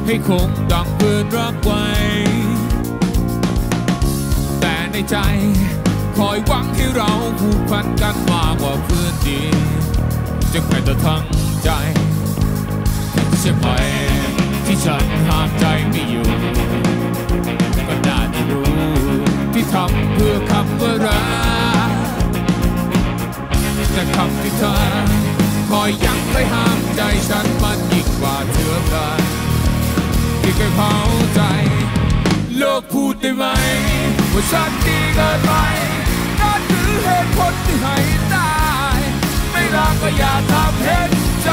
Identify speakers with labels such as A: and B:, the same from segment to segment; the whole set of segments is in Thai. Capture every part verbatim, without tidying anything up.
A: ให้คงดังเพื่อนรักไว้แต่ในใจคอยหวังให้เราผูกพันกันมากกว่าเพื่อนดีจึงให้เธอทั้งใจใช่ไหมที่ฉันห้ามใจไม่อยู่ก็น่าจะรู้ที่ทำเพื่อคำว่ารักแต่คำที่เธอคอยยั้งไม่ห้ามใจฉันมันยิ่งกว่าเถื่อนกันที่เคยเผาใจเลิกพูดได้ไหมว่าฉันดีเกินไปนั่นคือเหตุผลที่ให้ได้ไม่รักก็อย่าทำเห็นใจ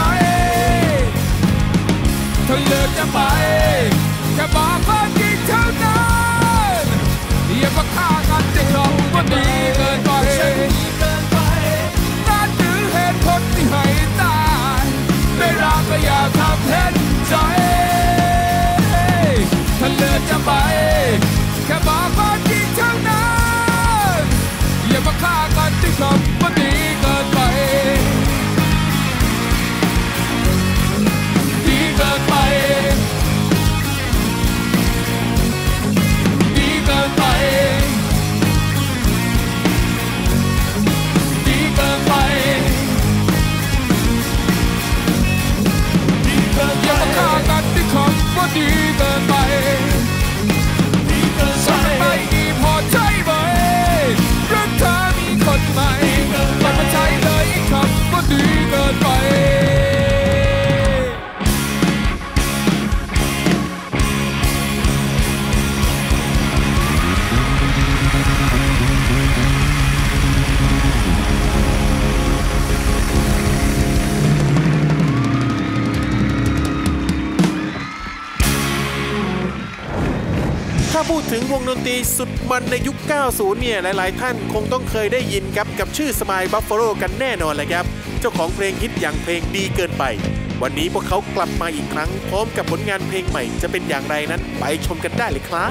A: เธอเลิกจะไปแค่บอกความจริงเท่านั้นอย่ามาฆ่ากันในคำว่าดีเกินไปนั่นคือเหตุผลที่ให้ได้ไม่รักก็อย่าทำเห็นใจเธอเลิกจะไปแค่บอกความจริงเท่านั้นอย่ามาฆ่ากันในคำว่าดีเกินไปดีเกินไปดีเกินไปดีเกินไปดีเกินอย่ามาฆ่ากันในคำว่าดีเกินไปฉันไม่ดีพอใจไหมเรื่องเธอมีคนใหม่มันมาใช้เลยอีกคำว่าดีเกินไป
B: ถ้าพูดถึงวงดนตรีสุดมันในยุค เก้าสิบ เนี่ยหลายๆท่านคงต้องเคยได้ยินครับกับชื่อ Smile Buffalo กันแน่นอนเลยครับเจ้าของเพลงฮิตอย่างเพลงดีเกินไปวันนี้พวกเขากลับมาอีกครั้งพร้อมกับผลงานเพลงใหม่จะเป็นอย่างไรนั้นไปชมกันได้เลยครับ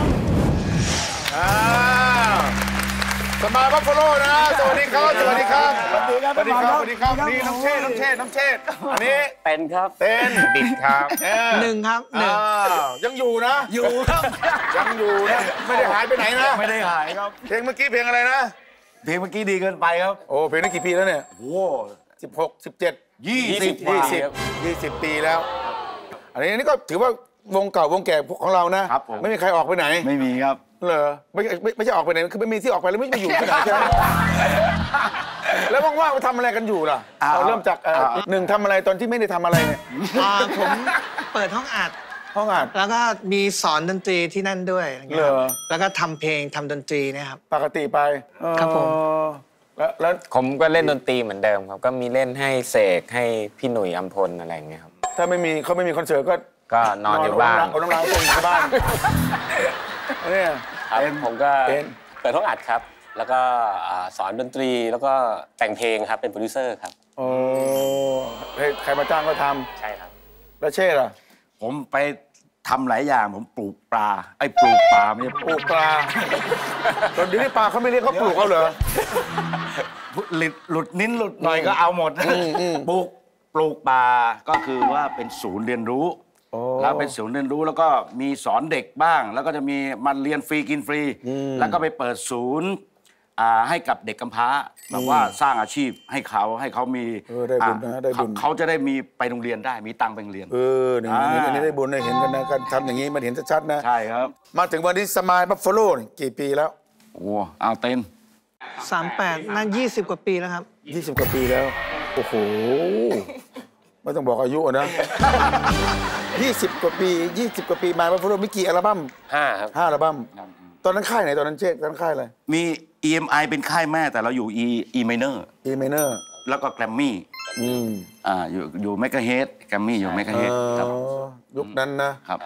C: Smile Buffalo นะสวัสดีครับสวัสดีครับสวัสดีครับสวัสดีครับสวัสดีครับนี่น้องเชษน้องเชษน้องเชษอันนี้
D: เป็นครับ
C: เป็นดิดครับ
E: หนึ่งครับหนึ่ง
C: ยังอยู่นะ
E: อยู่ครับ
C: ยังอยู่นะไม่ได้หายไปไหนนะ
E: ไม่ได้หายครับ
C: เพลงเมื่อกี้เพลงอะไรนะ
E: เพลงเมื่อกี้ดีเกินไปครับ
C: โอ้เพลงนี้กี่ปีแล้วเนี่ยโอ้สิบหกสิบเจ็ดยี่สิบยี่สิบยี่สิบปีแล้วอันนี้นี่ก็ถือว่าวงเก่าวงแก่ของเรานะไม่มีใครออกไปไหน
E: ไม่มีครับ
C: เหรอไม่ไม่ไม่ใช่ออกไปไหนคือไม่มีที่ออกไปแล้วไม่ไปอยู่ที่ไหนใช่ไหมแล้วว่างๆไปทำอะไรกันอยู่ล่ะเราเริ่มจากหนึ่งทำอะไรตอนที่ไม่ได้ทำอะไรเนี่ย
E: ผมเปิดห้องอัด
C: ห้องอัด
E: แล้วก็มีสอนดนตรีที่นั่นด้วยแล้วก็ทำเพลงทำดนตรีนะครับ
C: ปกติไป
E: ครับผม
D: แล้วแล้วผมก็เล่นดนตรีเหมือนเดิมครับก็มีเล่นให้เสกให้พี่หนุ่ยอัมพลอะไรอย่างเงี้ยครับ
C: ถ้าไม่มีเขาไม่มีคอนเสิร์ตก็
D: ก็นอนอยู่บ้าน
C: เอาน้ำลายส่งอยู่บ้าน
D: เนี่ยผมก็เปิดห้องอัดครับแล้วก็สอนดนตรีแล้วก็แต่งเพลงครับเป็นโปรดิวเซอร์ครับ
C: โอ้ใครมาจ้างก็ทำ
D: ใช่ครับ
C: แล้วเช่ล่ะ
E: ผมไปทำหลายอย่างผมปลูกปลาไอ้ปลูกปลาไม่ใช่
C: ปลูกปลาตอนนี้ปลาเขาไม่เรียกเขาปลูกเขาเหรอ
E: หลุดหลุดนิ้นหลุดหน่อยก็เอาหมดปลูกปลูกปลาก็คือว่าเป็นศูนย์เรียนรู้แล้วเป็นศูนย์เรียนรู้แล้วก็มีสอนเด็กบ้างแล้วก็จะมีมันเรียนฟรีกินฟรีแล้วก็ไปเปิดศูนย์ให้กับเด็กกำพร้าแบบว่าสร้างอาชีพให้เขาให้เขามี
C: ได้บุญนะได้บุญ
E: เขาจะได้มีไปโรงเรียนได้มีตังค์ไปโรงเรียน
C: เออเนี่ยอันนี้ได้บุญได้เห็นกันนะการทำอย่างนี้มันเห็นชัดๆนะ
E: ใช่ครับ
C: มาถึงวันนี้ Smile Buffalo กี่ปีแล้ว
E: โอ้เอาเต้น
F: สามแปดนั่นยี่สิบกว่าปีแล้วครับ
C: ยี่สิบกว่าปีแล้วโอ้โหไม่ต้องบอกอายุนะยี่สิบกว่าปียี่สิบกว่าปีมาบัฟฟาโลมีกี่อัลบั้ม
D: ห้าครับ
C: ห้าอัลบั้มตอนนั้นค่ายไหนตอนนั้นเจ๊ตอนนั้นค่ายอะไร
E: มี อี เอ็ม ไอ เป็นค่ายแม่แต่เราอยู่ E E minor
C: E minor
E: แล้วก็แกรมมี่
C: อืม
E: อ่าอยู่อยู่เมกะเฮดแกรมมี่อยู่เมกะเฮดครับ
C: ยุคนั้นนะครับ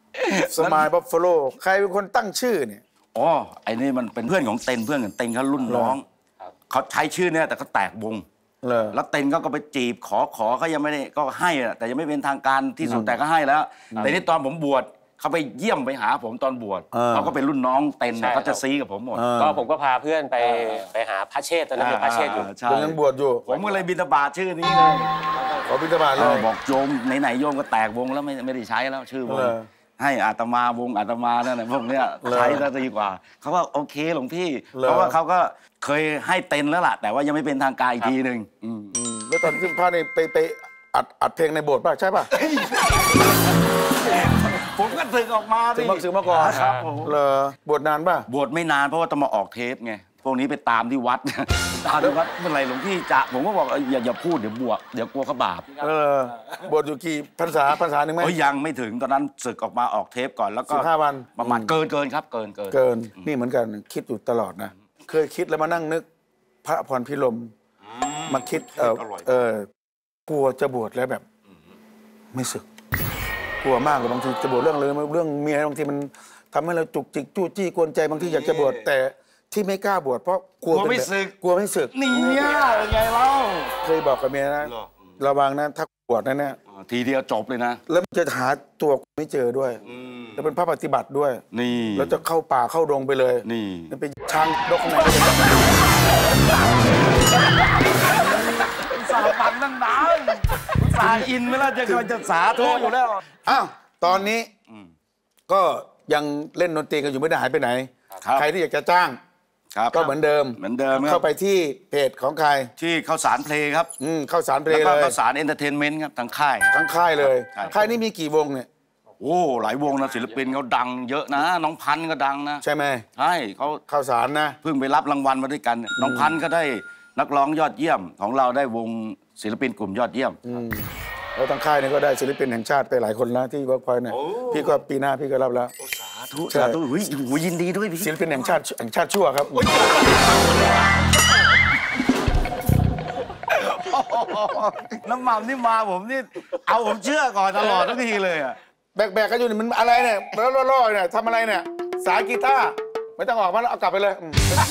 C: Smile Buffaloใครเป็นคนตั้งชื่อเนี่ย
E: อ๋อไอ้นี่มันเป็นเพื่อนของเต็นเพื่อนของเต็นเขารุ่นน้องเขาใช้ชื่อเนี่ยแต่เขาแตกวงแล้วเต็นก็ก็ไปจีบขอขอเขายังไม่ได้ก็ให้แต่ยังไม่เป็นทางการที่สุดแต่ก็ให้แล้วแต่นี่ตอนผมบวชเขาไปเยี่ยมไปหาผมตอนบวชเขาก็เป็นรุ่นน้องเต็นเขาจะซีกับผมหมด
D: ก็ผมก็พาเพื่อนไปไปหาพระเชษตอนนั้นเป็นพระเชษอยู่
C: ตอนนั้นบวชอยู่
E: ผมก็เลยบิณฑบาตชื่อนี้เลย
C: ขอบิณฑบาตเลย
E: บอกโยมไหนๆโยมก็แตกวงแล้วไม่ไม่ได้ใช้แล้วชื่อวงให้อาตมาวงอาตมานั่นแหละพวกเนี้ยใช้จะดีกว่าเขาว่าโอเคหลวงพี่เพราะว่าเขาก็เคยให้เต็นแล้วล่ะแต่ว่ายังไม่เป็นทางการอีกทีหนึ่ง
C: แล้วตอนที่พระเนี่ยไปไปอัดอัดเพลงในโบสถ์ป่ะใช่ป่ะ
E: ผมก็สึกออกมา
C: ดิสึกมาก่อนครับเหรอบวชนานป่ะ
E: บวชไม่นานเพราะว่าต้องมาออกเทปไงพวกนี้ไปตามที่วัดตามที่วัดเมื่อไรหลวงพี่จะผมก็บอกอย่าอย่าพูดเดี๋ยวบวชเดี๋ยวกลัวเขาบาป
C: เออบวชอยู่กี่พรรษาพรรษาหนึ่งไหม
E: ยังไม่ถึงตอนนั้นสึกออกมาออกเทปก่อนแล้วก็
C: สิบห้าวัน
E: ประมาณเกินเกินครับเกินเกิน
C: เกินนี่เหมือนกันคิดอยู่ตลอดนะเคยคิดแล้วมานั่งนึกพระพรพิรมมาคิดเออเออกลัวจะบวชแล้วแบบไม่สึกกลัวมากเลยบางทีจะบวชเรื่องเลยเรื่องเมียบางทีมันทำให้เราจุกจิกจู้จี้กวนใจบางทีอยากจะบวชแต่ที่ไม่กล้าบวชเพราะกลัว
E: ไม่สึก
C: กลัวไม่สึก
E: นี่เนี่ยเป็นไงเล่า
C: เคยบอกกับเมียนะระวังนะถ้าบวชนั่นเนี่ย
E: ทีเดียวจบเลยนะ
C: แล้วจะหาตัวไม่เจอด้วยแล้วเป็นพระปฏิบัติด้วย
E: นี่
C: แล้วจะเข้าป่าเข้าดงไปเลย
E: นี่
C: เป็นช้างดกไหน
E: สาบันนั่งนานสาอินไม่ล่ะจะกำลังจะสาธุอยู่แล้ว
C: อ้าวตอนนี้ก็ยังเล่นดนตรีกันอยู่ไม่ได้หายไปไหนใครที่อยากจะจ้างก็เหมือนเดิม
E: เหมือนเดิม
C: เข้าไปที่เพจของใคร
E: ที่ข้าวสารเพลงครับ
C: อืมข้าวสารเพลงเลย
E: แล้วก็ข้าวสารเอนเตอร์เทนเมนต์ครับทั้งค่าย
C: ทั้งค่ายเลยค่ายนี้มีกี่วงเนี่ย
E: โอ้หลายวงนะศิลปินเขาดังเยอะนะน้องพันธุ์ก็ดังนะ
C: ใช่ไหม
E: ใช่เขา
C: ข้าวสารนะ
E: เพิ่งไปรับรางวัลมาด้วยกันน้องพันธุ์ก็ได้นักร้องยอดเยี่ยมของเราได้วงศิลปินกลุ่มยอดเยี่ยม
C: แล้วทางค่ายนี่ก็ได้ศิลปินแห่งชาติไปหลายคนแล้วที่เวิร์กพอยต์เนี่ยพี่ก็ปีหน้าพี่ก็รับแล้ว
E: สาธุสาธุเฮ้ยยินดีด้วยพี่
C: ศิลปินแห่งชาติแห่งชาติชั่วครับ
E: น้ำมันนี่มาผมนี่เอาผมเชื่อก่อนตลอดทุกทีเลยอ่ะ
C: แบกๆกันอยู่นี่มันอะไรเนี่ยแล้วล่อๆเนี่ยทำอะไรเนี่ยสายกีตาร์ไม่ต้องออกมาแล้วเอากลับไปเลย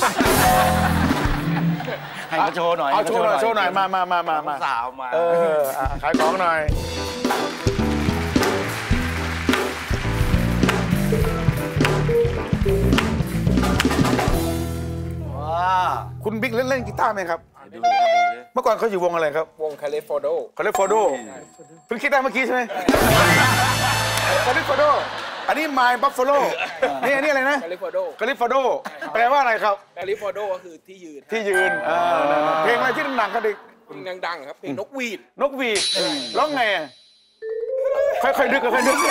E: ให้เขาโชว์หน่อย
C: เอาโชว์หน่อยโชว์หน่อยมามามามามา
E: สาวมา
C: เออขายของหน่อยว้าคุณบิ๊กเล่นเล่นกีตาร์ไหมครับเมื่อก่อนเขาอยู่วงอะไรครับ
G: วงคาลิฟอร์โด
C: คาลิฟอร์โดเพิ่งคิดได้เมื่อกี้ใช่ไหมคาลิฟอร์โดอันนี้ไมล์บัฟฟาโลนี่อันนี้อะไรนะ
G: คาลิฟอร์โด
C: คาลิฟอร์โดแปลว่าอะไรครับ
G: คาลิฟอร์โดก็คือที่ยืน
C: ที่ยืนเพลงอะไรที่ดังกันดิ
G: เพลงดังๆครับเพลงนกหวีด
C: นกหวีดร้องไงค่อยๆดึกค่อยๆดึก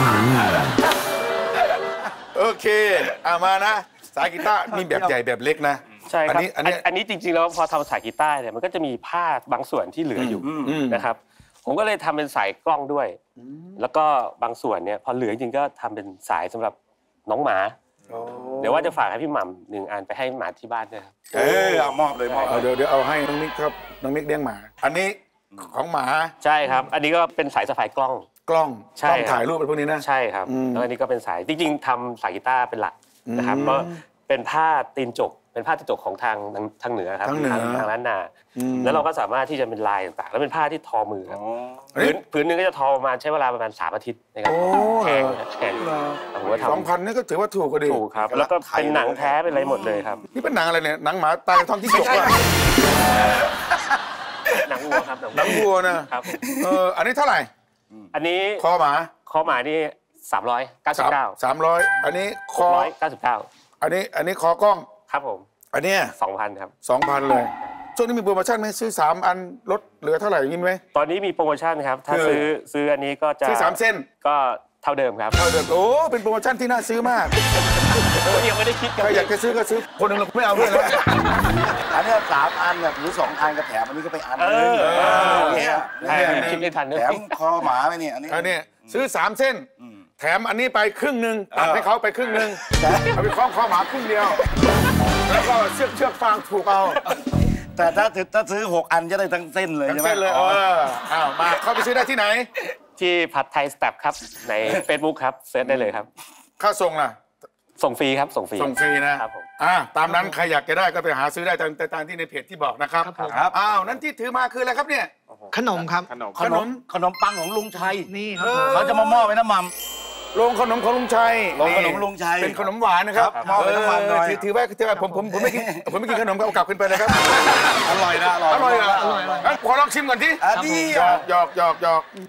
C: โอเคเอามานะสายกีตาร์มีแบบใหญ่แบบเล็กนะ
D: ใช่ครับอันนี้อันนี้จริงๆแล้วพอทำสายกีตาร์เนี่ยมันก็จะมีผ้าบางส่วนที่เหลืออยู่นะครับผมก็เลยทำเป็นสายกล้องด้วยแล้วก็บางส่วนเนี่ยพอเหลือจริงก็ทำเป็นสายสำหรับน้องหมาเดี๋ยวว่าจะฝากให้พี่หม่ำหนึ่งอันไปให้หมาที่บ้านด้วยครับ
C: เออเอามอบเลยมอบเดี๋ยวเดี๋ยวเอาให้น้องมิกครับน้องมิกเลี้ยงหมาอันนี้ของหมา
D: ใช่ครับอันนี้ก็เป็นสายสะพายกล้อง
C: กล้องกล้องถ่ายรูปเป็นพวกนี้นะ
D: ใช่ครับแล้วอันนี้ก็เป็นสายจริงๆทำสายกีตาร์เป็นหลักนะครับก็เป็นผ้าตีนจกเป็นผ้าตีนจกของทางทางเหนือครับทางทางล้านนาแล้วเราก็สามารถที่จะเป็นลายต่างๆแล้วเป็นผ้าที่ทอมือครับผืนผืนนึงก็จะทอประมาณใช้เวลาประมาณสามอาทิตย์ในการแข่งแข่ง
C: ผมว่าทำสองพันนี่ก็ถือว่าถูกกว่าดี
D: ถูกครับแล้วก็เป็นหนังแท้เป็นอะไรหมดเลยครับ
C: นี่เป็นหนังอะไรเนี่ยหนังหมาตายท้องที่จกว่ะ
D: หนังวัวครับ
C: หนังวัวนะครับเอออันนี้เท่าไหร่
D: อันนี้
C: คอหมา
D: คอหมานี่สามร้อยเก้าสิบเก้า
C: สามร้อยอันนี้คอ
D: ร้อยเก้าสิบเก้า
C: อันนี้อันนี้คอกล้อง
D: ครับผม
C: อันนี้
D: สองพันครับ
C: สองพันเลยช่วงนี้มีโปรโมชั่นไหมซื้อสามอันลดเหลือเท่าไหร่ยินไหม
D: ตอนนี้มีโปรโมชั่นครับถ้าซื้อซื้ออันนี้ก็จะ
C: ซื้อสามเส้น
D: ก็เท่าเดิมครับ
C: เท่าเดิมโอ้เป็นโปรโมชั่นที่น่าซื้อมาก
D: ยังไม่ได้คิด
C: ใครอยากจะซื้อก็ซื้อคนหนึ่งเราไม่เอาด้วยนะ
E: อันนี้สามอันแบบหรือสองอันก็แถมอันนี้ก็ไปอันนึง
D: คิดไม่ทัน
E: แถมคอหมาไปเนี่ยอันนี้
C: อันนี้ซื้อสามเส้นแถมอันนี้ไปครึ่งหนึ่งตัดให้เขาไปครึ่งหนึ่งเอาไปคล้องคอหมาครึ่งเดียวแล้วก็เชือกเชือกฟางถูกเอา
E: แต่ถ้าถ้าซื้อหกอันจะได้ทั้งเส้นเลย
C: ทั้งเส้นเลยเอออ้าวมาเข้าไปซื้อได้ที่ไหน
D: ที่ผัดไทยสเต็ปครับใน Facebook ครับเซิร์ชได้เลยครับ
C: ค่าส่งล่ะ
D: ส่งฟรีครับส่งฟรี
C: ส่งฟรีนะครับผมอ่าตามนั้นใครอยากจะได้ก็ไปหาซื้อได้ตามตามที่ในเพจที่บอกนะครับครับอ้าวนั่นที่ถือมาคืออะไรครับเนี่ย
F: ขนมครับ
C: ขนมขนม
E: ขนมปังของลุงชัย
F: นี่ครับ
E: เขาจะมามอบไว้น้ำมัน
C: โรงขนมของลุงชัย
E: โรงขนมลุงชัย
C: เป็นขนมหวานนะครับ
E: มอบไปน้ำมันหน่อย
C: ถือไว้ถือไว้ผมผมผมไม่กินผมไม่กินขนมก็เอากลับขึ้นไปเลยครับ
E: อร่อยนะ
C: อร่อยอร่อยอ่ะขอลองชิมก่อนที่
E: ดี
C: หยอกหยอกหยอกหยอก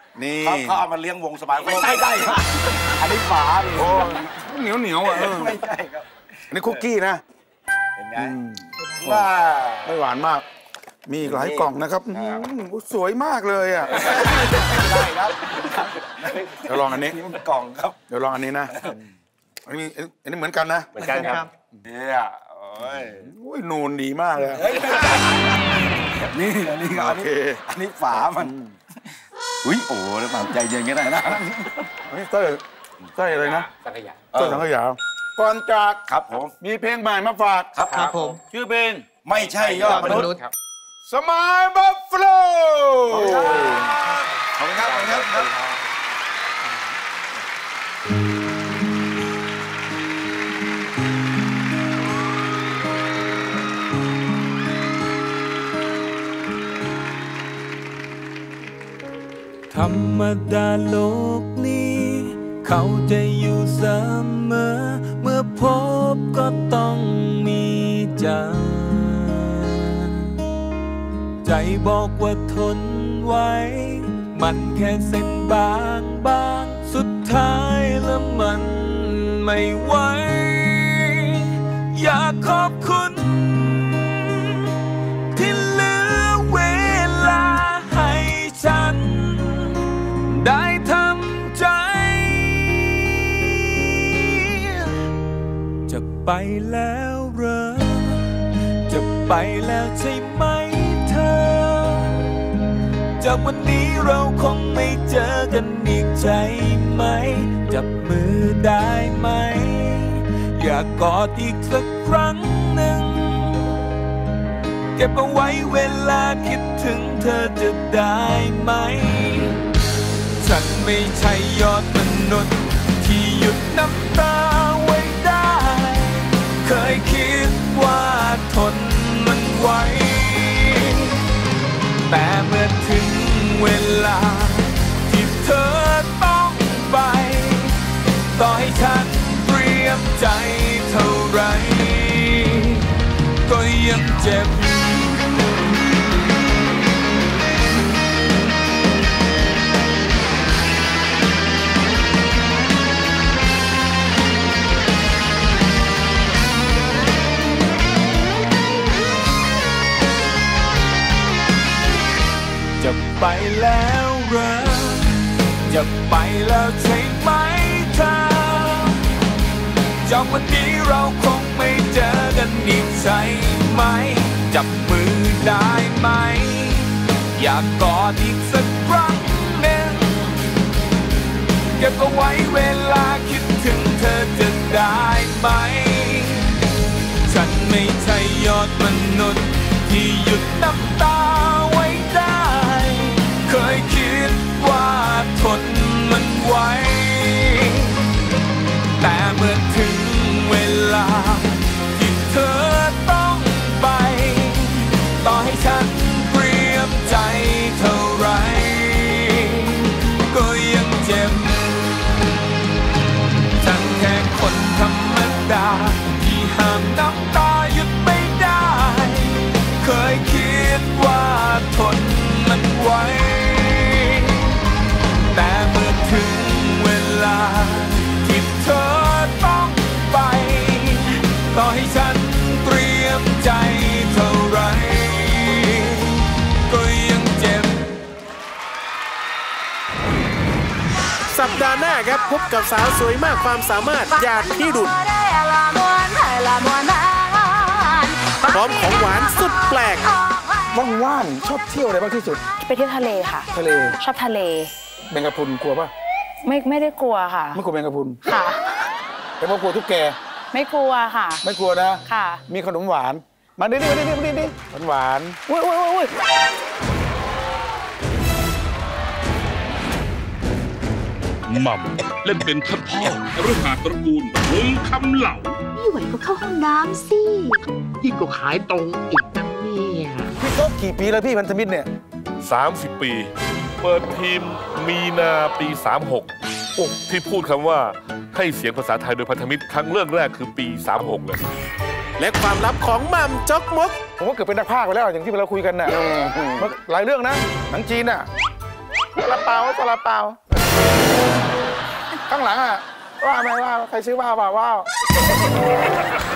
C: นี่
E: เขาเขาเอามาเลี้ยงวงสบายไม่ใช่ได้อันนี้ฝาดิโอ้
C: เหนียวเหนียวอ่ะ
E: ไม่ใช่ครับ
C: อันนี้คุกกี้นะ
E: เห็นไหมว่า
C: ไม่หวานมาก มีอีกหลายกล่องนะครับสวยมากเลยอ่ะ
E: ได้ครับ
C: เดี๋ยวลองอันนี้
E: นี่มันกล่องครับ
C: เดี๋ยวลองอันนี้นะอันนี้อันนี้เหมือนกันนะ
D: เหมือนกันครับ
E: เนี่ยโอ้ย
C: โอ้ยนูนดีมากเลย
E: นี่อันนี้อัน
C: โอเค
E: นี้อันนี้ฝามันอุ้ยโอ้แล้วแบบใจเย็นก็ได้นะ
C: อันนี้เต้ยเต้ยอะไรนะ
D: สังขยา
C: เต้ยสังขยาก่อนจาก
E: ครับผม
C: มีเพลงใหม่มาฝาก
E: ครับ
F: ครับผม
C: ชื่อเพลง
E: ไม่ใช่ยอดมนุษย์
C: สมายบัฟฟาโล
E: ขอบคุณครับขอบคุณครับ
A: ธรรมดาโลกนี้ เขาจะอยู่เสมอ เมื่อพบก็ต้องมีจาก ใจบอกว่าทนไว้ มันแค่เส้นบางบางสุดท้ายแล้วมันไม่ไหว อยากขอบคุณที่เหลือเวลาให้ฉันได้ทำใจ จะไปแล้วเหรอ จะไปแล้วใช่ไหมเธอ จากวันนี้เราคงไม่เจอกันอีกใช่ไหม จับมือได้ไหม อยากกอดอีกสักครั้งหนึ่ง เก็บเอาไว้เวลาคิดถึงเธอจะได้ไหม ฉันไม่ใช่ยอดมนุษย์ที่หยุดน้ำตาไว้ได้ เคยคิดว่าทนมันไหว แต่เมื่อถึงเวลาที่เธอต้องไป ต่อให้ฉันเตรียมใจเท่าไร ก็ยังเจ็บ จะไปแล้วเหรอ จะไปแล้วใช่ไหมเธอ จากวันนี้เราคงไม่เจอกันอีกใช่ไหม จับมือได้ไหม อยากกอดอีกสักครั้งหนึ่ง เก็บเอาไว้เวลาคิดถึงเธอจะได้ไหม ฉันไม่ใช่ยอดมนุษย์ที่หยุดน้ำตาไว้ได้ เคยคิดว่าทนมันไหว แต่เมื่อถึงเวลาที่เธอต้องไป ต่อให้ฉันเตรียมใจเท่าไร ก็ยังเจ็บ ฉันแค่คนธรรมดาที่ห้ามน้ำตาหยุดไม่ได้ เคยคิดว่าทนมันไหว แต่เมื่อถึงเวลาที่เธอต้องไป ต่อให้ฉันเตรียมใจเท่าไร ก็ยังเจ็บ
B: สัปดาห์หน้าครับพบกับสาวสวยมากความสามารถหยาดที่ดุดพร้อมของหวานสุดแปลก
C: ว่างๆชอบเที่ยวอะไรมากที่สุด
H: ไปเที่ยวทะเลค่ะ
C: ทะเล
H: ชอบทะเล
C: แมงกะพรุนกลัวป่ะ
H: ไม่ไม่ได้กลัวค่ะ
C: ไม่กลัวแมงกะพรุน
H: ค่ะ
C: แต่ว่ากลัวทุกแก
H: ไม่กลัวค่ะ
C: ไม่กลัวนะ
H: ค่ะ
C: มีขนมหวานมาดิดิดิดิดิดิหวานหวาน
H: อุ้ยอุ้ยอุ้ยอุ้ย
I: หม่ำเล่นเป็นท่านพ่อเรื่องหาตระกูลวงคำเหล่า
J: ไม่ไหวก็เข้าห้องน้ำสิยิ่งก็ขายตรงอีกนะเนี่ย
C: พี่โต๊ะกี่ปีแล้วพี่พันธมิตรเนี่ย
K: สามสิบ ปี เปิดทีมมีนาปี สามหก ที่พูดคำว่าให้เสียงภาษาไทยโดยพันธมิตรครั้งเรื่องแรกคือปี สามหก เลย
B: และความลับของหม่ำจกมก
C: ผมก็เกิดเป็นนักพากย์ไปแล้วอย่างที่เราคุยกันน่ะหลายเรื่องนะหนังจีนน่ะซาลาเปาซาลาเปาข้างหลังอ่ะว่าไหมว่าใครชื่อว่าว่าว่า